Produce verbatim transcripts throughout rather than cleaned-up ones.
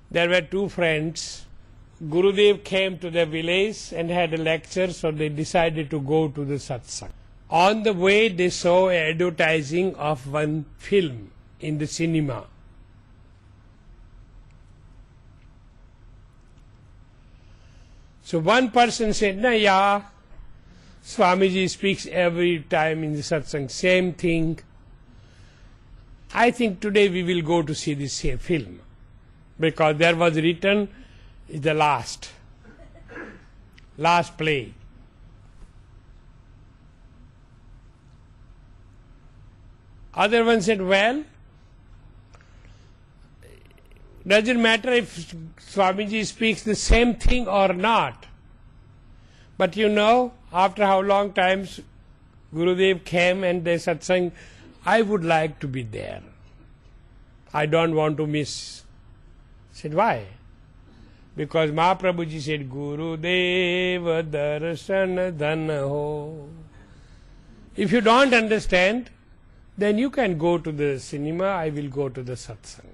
there were two friends. Gurudev came to their village and had a lecture, so they decided to go to the satsang. On the way, they saw an advertising of one film in the cinema. So one person said, "Na ya, Swamiji speaks every time in the satsang, same thing. I think today we will go to see this film, because there was written is the last, last play." Other one said, "Well, doesn't matter if Swamiji speaks the same thing or not. But you know, after how long times Gurudev came and they satsang, I would like to be there. I don't want to miss." I said, "Why?" Because Mahaprabhuji said, "Gurudev darshan dhan ho." If you don't understand, then you can go to the cinema, I will go to the satsang.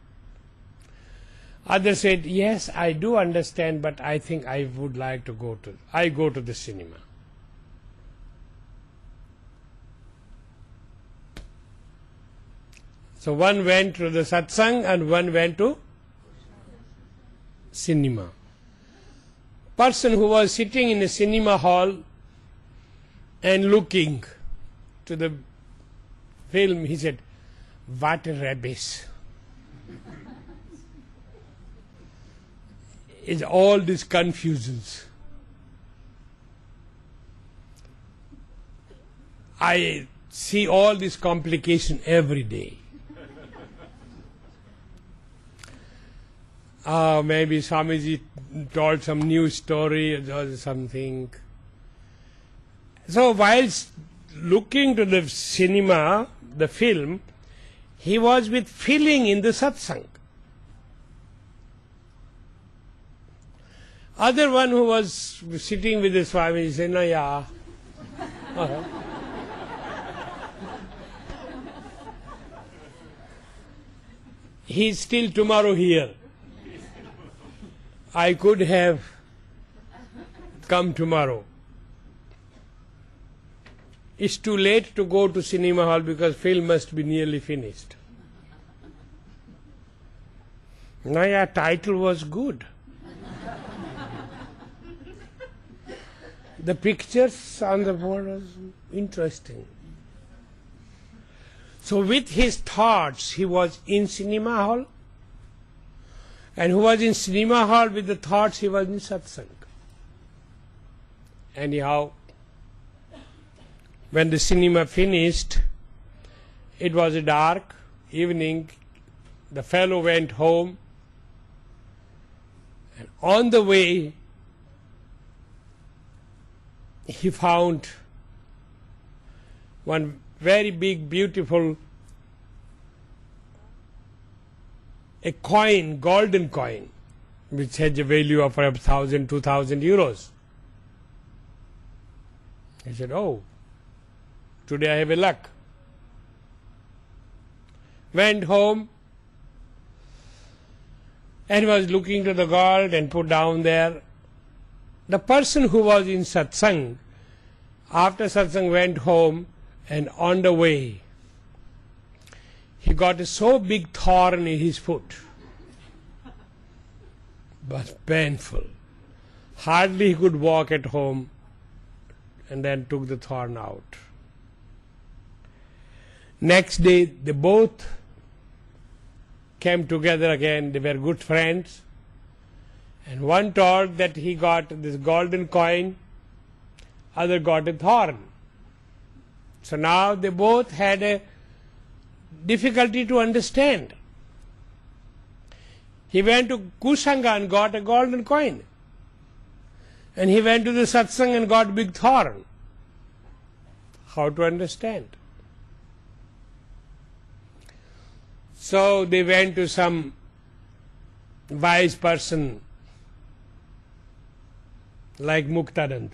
Others said, "Yes, I do understand, but I think I would like to go to, I go to the cinema." So one went to the satsang and one went to cinema. Person who was sitting in a cinema hall and looking to the film, he said, "What a rubbish. It's all these confusions. I see all this complication every day." Uh, maybe Swamiji told some new story or something. So whilst looking to the cinema, the film, he was with feeling in the satsang. Other one who was sitting with the Swamiji said, "No, yeah." Uh-huh. He's still tomorrow here. I could have come tomorrow. It's too late to go to cinema hall because film must be nearly finished. No, yeah, title was good. The pictures on the board was interesting. So with his thoughts, he was in cinema hall, and who was in cinema hall with the thoughts, he was in satsang. Anyhow, when the cinema finished, it was a dark evening, the fellow went home, and on the way, he found one very big, beautiful, a coin, golden coin, which has a value of perhaps thousand, two thousand euros. He said, "Oh, today I have a luck." Went home and was looking to the gold and put down there. The person who was in satsang, after satsang went home, and on the way, he got a so big thorn in his foot. Was painful. Hardly he could walk at home, and then took the thorn out. Next day, they both came together again. They were good friends. And one told that he got this golden coin, other got a thorn. So now they both had a difficulty to understand. He went to Kusanga and got a golden coin. And he went to the satsang and got big thorn. How to understand? So they went to some wise person like Muktanand,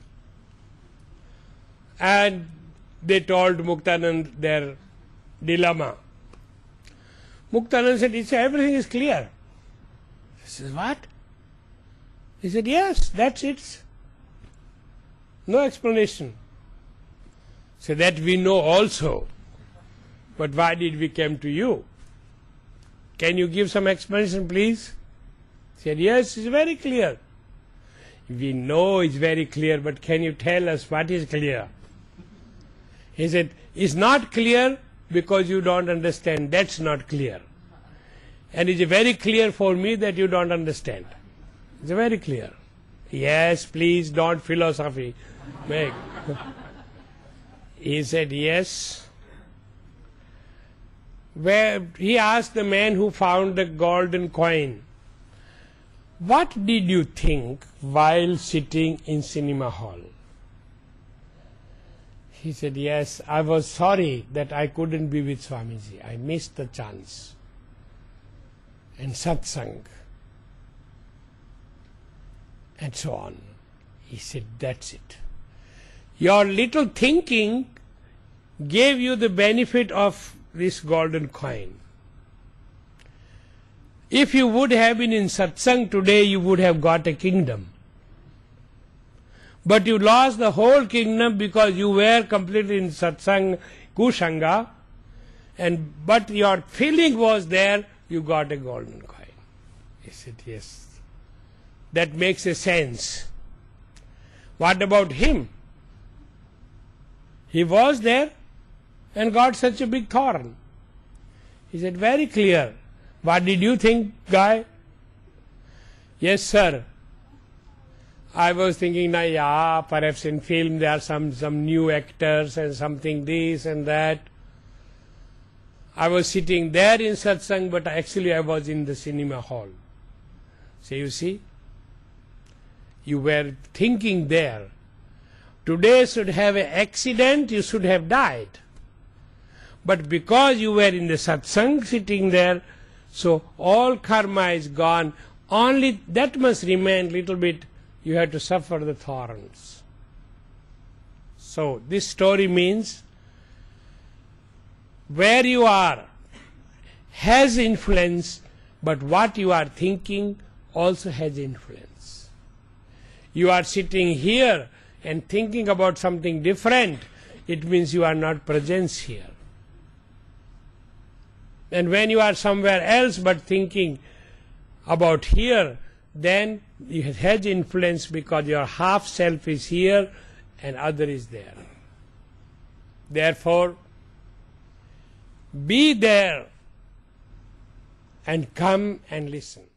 and they told Muktanand their dilemma. Muktanand said, "It's, everything is clear. says, what? He said, yes, that's it. No explanation. So that we know also. But why did we come to you? Can you give some explanation, please? He said, yes, it's very clear. We know it's very clear, but can you tell us what is clear? He said, it's not clear because you don't understand. That's not clear. And it's very clear for me that you don't understand. It's very clear. Yes, please don't philosophy. Make. He said, yes. Where he asked the man who found the golden coin, what did you think while sitting in cinema hall? He said, yes, I was sorry that I couldn't be with Swamiji. I missed the chance. And satsang. And so on. He said, that's it. Your little thinking gave you the benefit of this golden coin. If you would have been in satsang today, you would have got a kingdom. But you lost the whole kingdom because you were completely in satsang, kusanga, and but your feeling was there, you got a golden coin. He said, yes. That makes a sense. What about him? He was there and got such a big thorn. He said, very clear. What did you think, guy? Yes, sir. I was thinking, nah, yeah, perhaps in film there are some, some new actors and something this and that. I was sitting there in satsang, but actually I was in the cinema hall. So you see, you were thinking there. Today should have an accident, you should have died. But because you were in the satsang sitting there, so all karma is gone. Only that must remain little bit. You have to suffer the thorns. So this story means where you are has influence, but what you are thinking also has influence. You are sitting here and thinking about something different, it means you are not present here. And when you are somewhere else but thinking about here, then it has influence because your half self is here and other is there. Therefore, be there and come and listen.